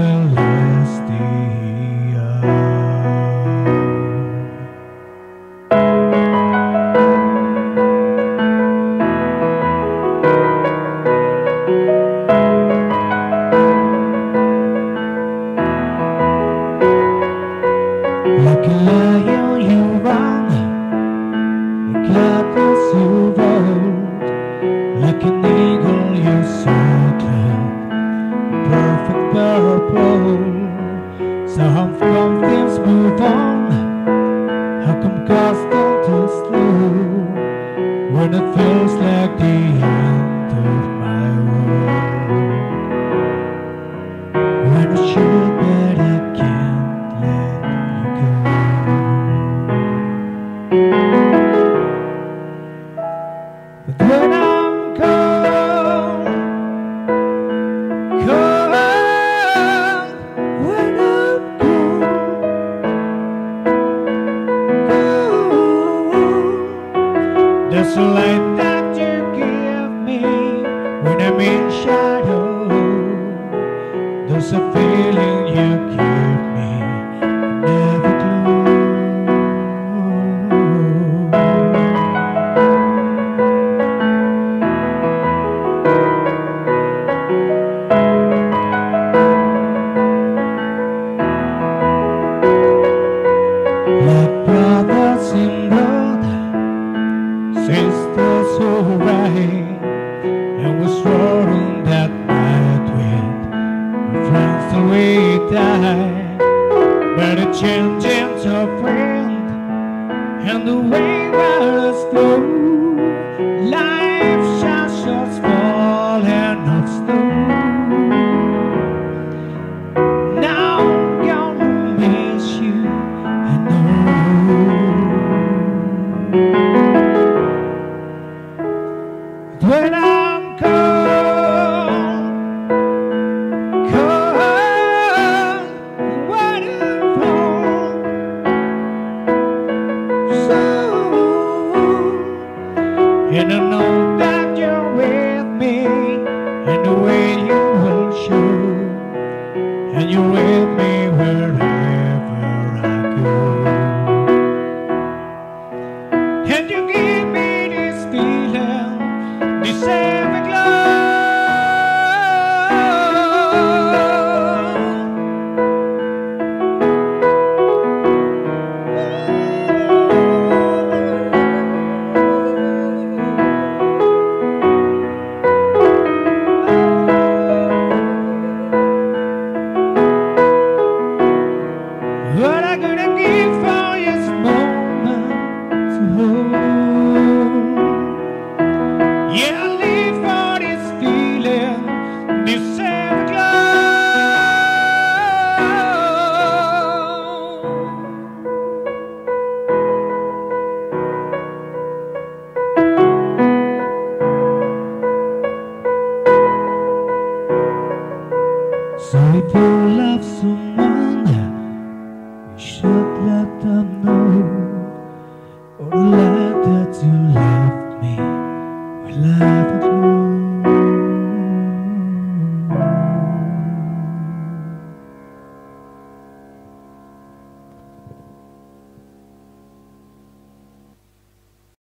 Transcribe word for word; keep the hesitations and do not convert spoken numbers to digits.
Like a lion you run, like others you rode, like an eagle you circled, perfect purple. So how come things move on? How come cars don't too slow when it feels like the end of my world? When I should, but I can't let you go. But when I'm cold, cold, when I'm cold, cold, there's a light that you give me when I'm in shadow. There's a feeling you give me, Everglow. Like brothers in blood, sisters who ride, and we swore on that night with friends till we die. But a change into a friend, and the way was slow. Life shall just fall and not snow. Now I'm gonna miss you, I know. When I'm cold, cold, wonderful, so, and I know that you're with me, and the way you will show, and you're with me wherever I go. And you give me this feeling, this Everglow. What I gonna give for this moment to hold? Yeah, I live for this feeling, this Everglow. So if you love someone, you should let them know, or let that you love me, or love